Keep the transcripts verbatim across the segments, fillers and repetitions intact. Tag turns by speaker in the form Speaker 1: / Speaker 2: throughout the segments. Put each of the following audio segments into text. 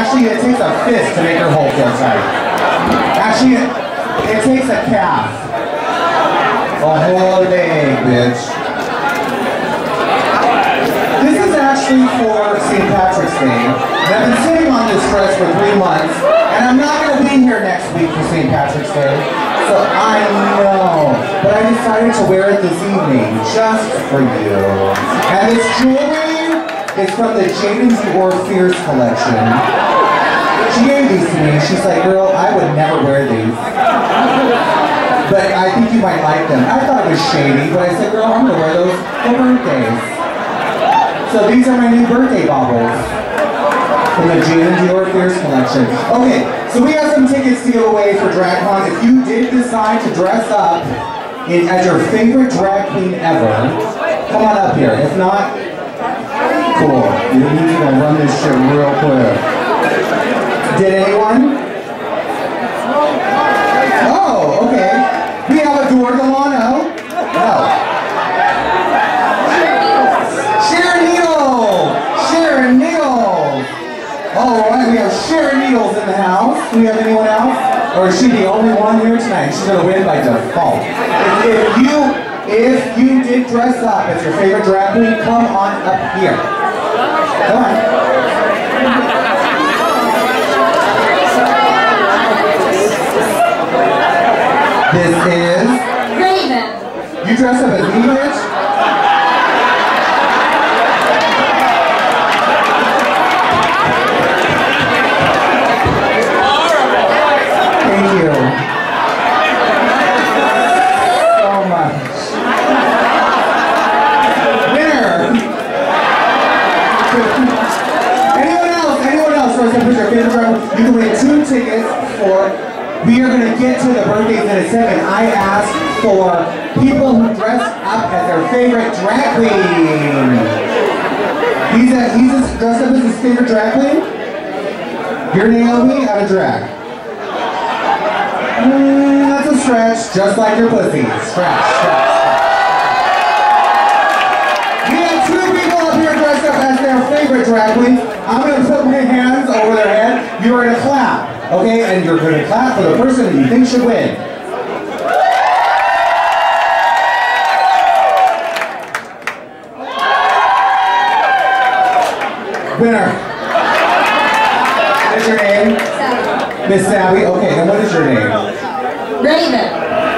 Speaker 1: Actually, it takes a fist to make her hole feel tight. Actually, it, it takes a calf. A whole leg, bitch. This is actually for Saint Patrick's Day. And I've been sitting on this dress for three months, and I'm not going to be here next week for Saint Patrick's Day. So I know, but I decided to wear it this evening, just for you. And this jewelry is from the Jaden Dior Fierce collection. She gave these to me. She's like, girl, I would never wear these. But I think you might like them. I thought it was shady, but I said, girl, I'm gonna wear those for birthdays. So these are my new birthday baubles from the Jaden Dior Fierce collection. Okay, so we have some tickets to give away for DragCon. If you did decide to dress up in, as your favorite drag queen ever, come on up here. If not, cool. You need to run this shit real quick. Did anyone? Oh, okay. We have a Dora Delano. No. Sharon Needle. Sharon Needle. All right, we have Sharon Needles in the house. Do we have anyone else? Or is she the only one here tonight? She's gonna win by default. If, if you, if you did dress up as your favorite drag queen, come on up here. Come on. This is Raven. You dress up as me, bitch? Thank you. So much. Winner! Anyone else? Anyone else? First, I put your favorite drag. You can win two tickets for. We are going to get to the birthdays in a second. I asked for people who dress up as their favorite drag queen. He's, a, he's a, dressed up as his favorite drag queen? You're Naomi out of drag. Mm, that's a stretch, just like your pussy. Stretch, stretch. We have two people up here dressed up as their favorite drag queens. I'm going to put my hands over their head. You're going to clap. Okay, and you're going to clap for the person that you think should win. Winner. What is your name? Sabby. Miss Sabby. Okay, and what is your name?
Speaker 2: Raven.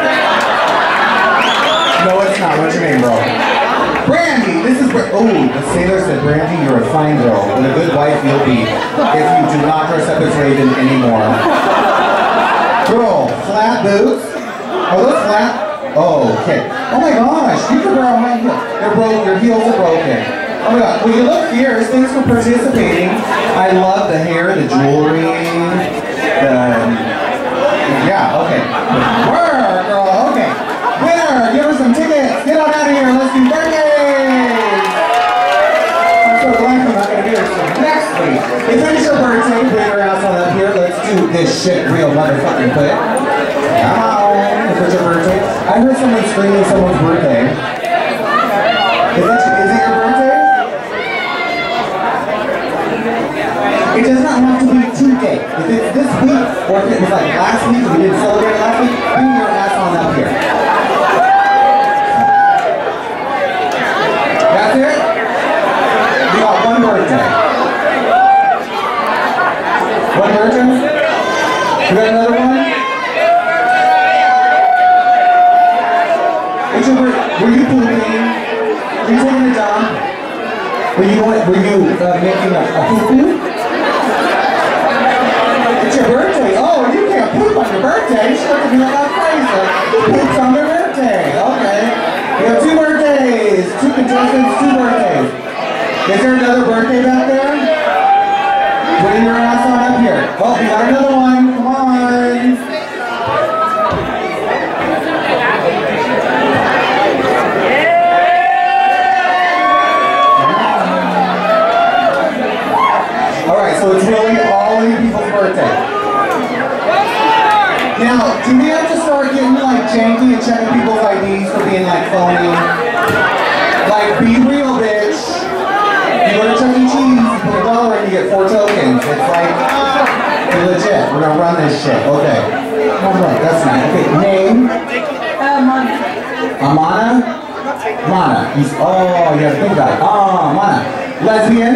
Speaker 1: No, it's not. What's your name, bro? Brandy. This is. Oh, the sailor said, Brandy, you're a fine girl, and a good wife you'll be if you do not dress up as Raven anymore. Girl, flat boots. Are those flat? Oh, okay. Oh my gosh, you forgot how my heels. They're broke. Your heels are broken. Oh my god. Well, you look fierce. Thanks for participating. I love the hair, the jewelry. The yeah. Okay. Word, girl. Okay. Winner. Give her some tickets. Get on out of here. Let's do birthdays. I'm so glad I'm not gonna be here next week. If it's your birthday, bring your ass on up here. Let's do this shit real motherfucking quick. Come on. If it's your birthday. I heard someone screaming someone's birthday. Is it, is it your birthday? It does not have to be today. If it's this week, or if it was like last week, we didn't celebrate last week, bring your ass on up here. That's it? You got one birthday. One birthday? You got another one? What's your birthday? Were you pooping? Were you taking a dump? Were you, were you uh, making a, a poo-poo? It's your birthday. Oh, you can't poop on your birthday. She looked at me like I'm crazy. Who poops on their birthday? Okay. We have two birthdays. Two contestants, two birthdays. Is there another birthday back there? Bring your ass on up here. Oh, we got another one. Come on. So it's really all of you people's birthday. Now, do we have to start getting like janky and checking people's I Ds for being like phony? Like, be real, bitch. You go to Chuck E. Cheese, you put a dollar and you get four tokens. It's like, legit. We're gonna run this shit. Okay. All right, that's nice. Okay, name?
Speaker 2: Uh, Mana.
Speaker 1: Amana? Mana. He's, oh, you have to think about it. Oh, Mana. Lesbian?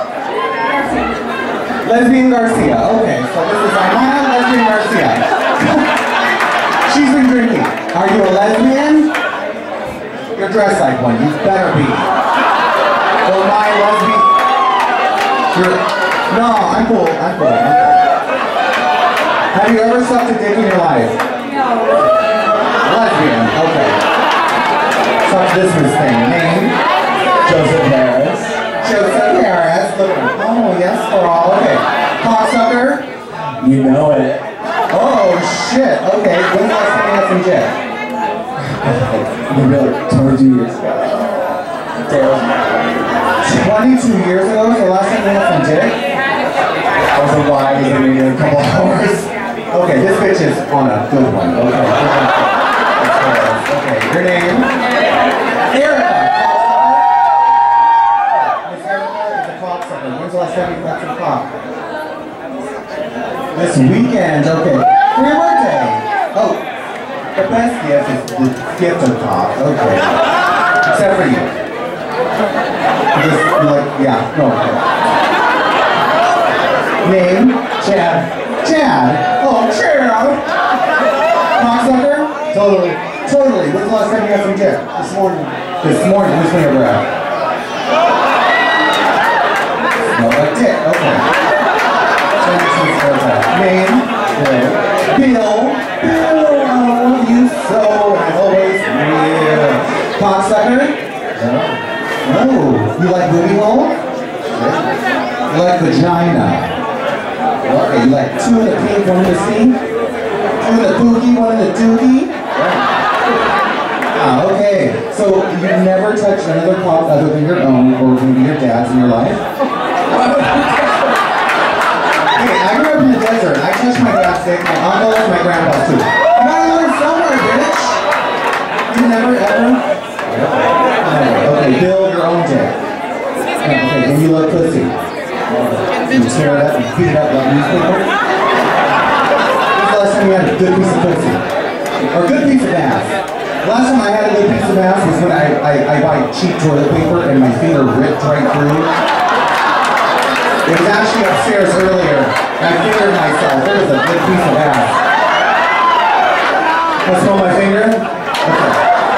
Speaker 1: Lesbian Garcia. Okay, so this is Amana Lesbian Garcia. She's been drinking. Are you a lesbian? You're dressed like one. You better be. Oh, my lesbian. You're, no, I'm cool. I'm cool. I'm cool. Have you ever sucked a dick in your life?
Speaker 2: No.
Speaker 1: Lesbian. Okay. Suck this was thing. Name? Joseph Harris. Joseph Harris. Look. Oh, yes, for all. Okay. Cocksucker?
Speaker 3: You know it.
Speaker 1: Oh, shit. Okay. When's the last time you had some dick?
Speaker 3: Maybe like twenty-two years ago.
Speaker 1: twenty-two years ago was the last time you had some dick?
Speaker 3: I was a wide maybe in a couple hours.
Speaker 1: Okay, this bitch is on a good one. Okay. Okay, your name? Erica. Miss Erica is a cocksucker. When's the last time you got some cock? This weekend. Okay. For your birthday. Oh, the best gift is the gift of cock. Okay. Except for you. Just like, yeah, no. Name? Chad. Chad. Oh, Chad. Cocksucker? Totally. Totally. When's the last time you had some dick? This morning. This morning. Which one you ever had? No, a dick. Okay. Name? Bill. Bill. Bill. I love you so. And always real. Cocksucker? No. No. You like booty hole? You like vagina? Okay, you like two in the pink, one in the C? Two in the pookie, one in the dookie? Ah, okay. So you've never touched another cock other than your own or maybe your dad's in your life? Hey, I grew up in the desert. I touched my dad's dick, my uncle's, my grandpa's too. You gotta learn somewhere, bitch! You never, ever? Okay, build your own dick. Okay, and you love pussy. You tear it up and beat it up like newspaper. When's the last time you had a good piece of pussy? Or a good piece of ass? The last time I had a good piece of ass was when I, I, I buy cheap toilet paper and my finger ripped right through. It was actually upstairs earlier. And I fingered myself. It was a good piece of ass. Want to smell my finger? Okay.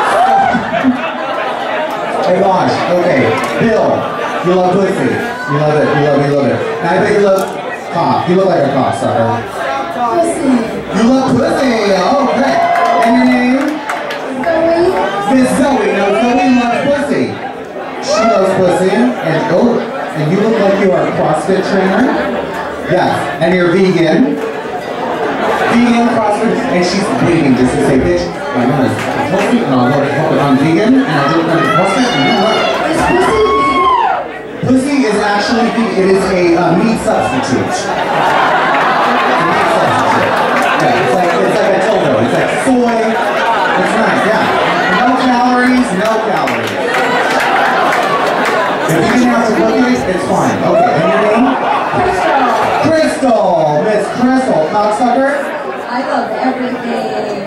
Speaker 1: Hey gosh, okay. Bill, you love pussy. You love it, you love it, you love it. And I bet you love cock. You look like a cocksucker.
Speaker 2: Pussy.
Speaker 1: You love pussy, okay. And your name?
Speaker 2: Zoe.
Speaker 1: Miss Zoe. Now Zoe loves pussy. She loves pussy. And oh, and you look like you are a CrossFit trainer. Yes. And you're vegan. Vegan CrossFit, and she's bleeding just to say, bitch, my name is pussy, and I'll work I'm vegan, and I'll do it on CrossFit, and you know what?
Speaker 2: Is pussy vegan?
Speaker 1: Pussy is actually, it is a uh, meat substitute. It's a meat substitute. Yeah, it's like, it's like a dildo. It's like soy. It's nice, yeah. No calories, no calories. If you didn't have to look at it, it's fine. Okay, and your name?
Speaker 2: Crystal.
Speaker 1: Crystal! Miss Crystal, cocksucker?
Speaker 2: I love everything.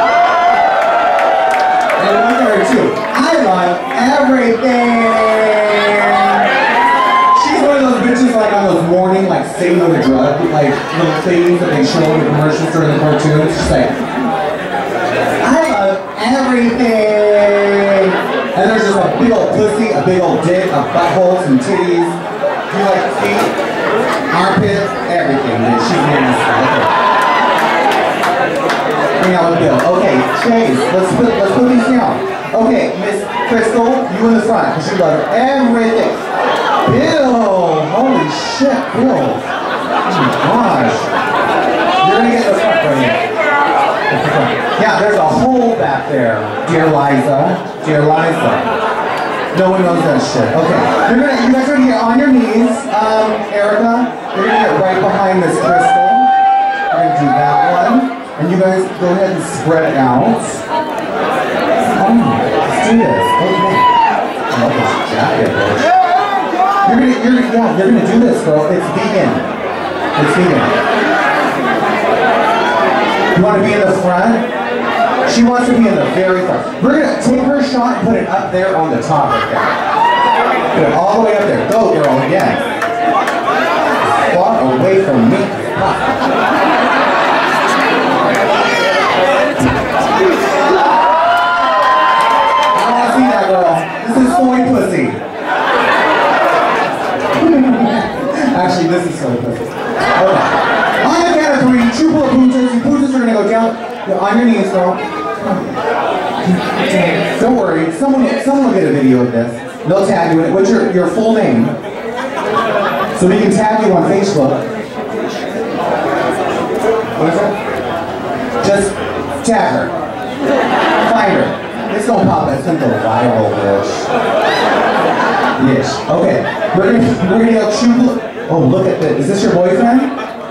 Speaker 1: And look at her too. I love everything! Bitches like on those morning, like Satan on the drug, like little things that they show in the commercials during the cartoons. Just like, I love everything. And there's just a big old pussy, a big old dick, a butthole, some titties. You like feet, armpits, everything. Dude. She's nasty. Okay. Hang out with Bill. Okay, Chase, let's put let's put these down. Okay, Miss Crystal, you in the front, because you love everything. Bill! Holy shit, Bill! Oh my gosh! You're gonna get the front right here. Yeah, there's a hole back there, dear Liza. Dear Liza. No one knows that shit. Okay, you're gonna, you guys are gonna get on your knees, um, Erica. You're gonna get right behind this Crystal. You're gonna do that one, and you guys go ahead and spread out. Oh, let's do this. Okay. I love this jacket, bitch. You're gonna, you're, yeah, you're gonna do this, girl. It's vegan. It's vegan. You want to be in the front? She wants to be in the very front. We're going to take her shot and put it up there on the top right there. Put it all the way up there. Go, girl, again. Far away from me. I don't want to see that, girl. This is soy pussy. Actually, this is soy pussy. Okay. On the count of three, triple puntas. You puntas are going to go down. You're on your knees, girl. Don't worry. Someone, someone will get a video of this. They'll tag you in it. What's your, your full name? So we can tag you on Facebook. What is it? Just tag her. Find her. It's gonna pop. It's gonna go viral, bitch. Yes. Okay. We're gonna we're gonna go shoot. Oh, look at this. Is this your boyfriend?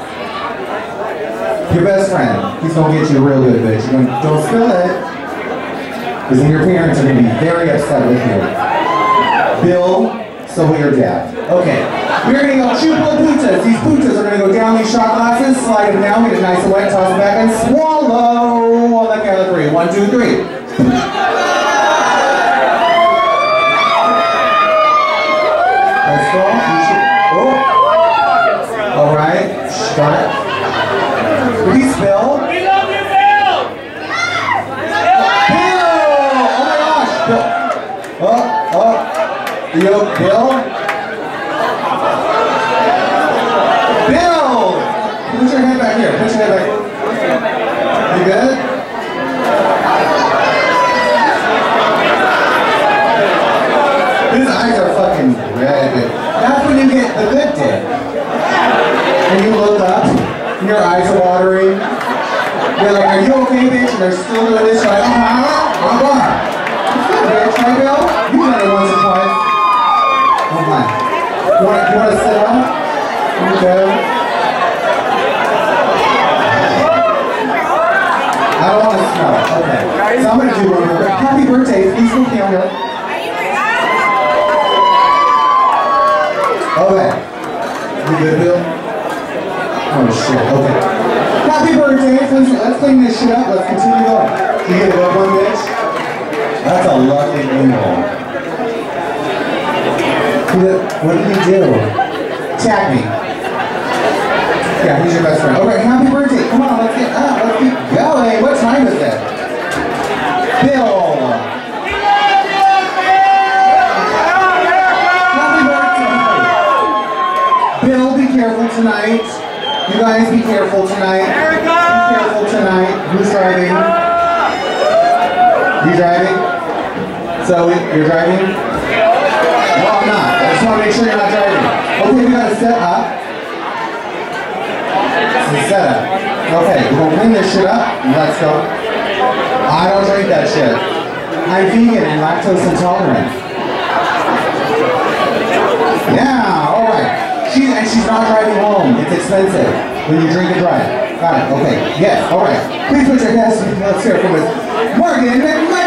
Speaker 1: Your best friend. He's gonna get you real good, bitch. You're gonna, don't spill it. Because then your parents are gonna be very upset with you. Bill, so will your dad. Okay. We're gonna go shoot little putas. These putas are gonna go down these shot glasses, slide them down, get it nice and wet, toss them back, and swallow. On the count of three. One, two, three. Let's go. Oh. All right. Got it. Did he spill?
Speaker 4: We love you, Bill!
Speaker 1: Bill! Oh my gosh! Bill. Oh, oh. Yo, Bill? Bill! Put your head back here. Put your head back. You good? His eyes are fucking red. That's when you get the good dick. And you look up, and your eyes are watering. You're like, are you okay, bitch? And they're still doing this. You're like, uh-huh. I'm gone. It's good, bitch. Right, Bill? You've done it once or twice. Oh my. You want, you want to sit up? Okay. I don't want to smell it. Okay. So I'm going to do one more. Happy birthday. Please look down here. Okay. You good, Bill? Oh shit. Okay. Happy birthday. Let's, let's clean this shit up. Let's continue going. You get a good one, bitch? That's a lucky animal. What did he do? Tag me. Yeah, he's your best friend. Okay, happy birthday. Come on, let's get up. Let's keep going. What time is it? Bill. Happy birthday. Bill, be careful tonight. You guys be careful tonight. Be careful tonight. Who's driving? You driving? So, you're driving? No, I'm not. I just want to make sure you're not driving. Okay, we gotta set up. Set up. Okay, we're gonna clean this shit up. Let's go. I don't drink that shit. I'm vegan and lactose intolerant. Yeah, alright. She, and she's not driving home. It's expensive when you drink and drive. Got it. Okay. Yes. Alright. Please put your hands. Let's hear it from Miss Morgan McMahon.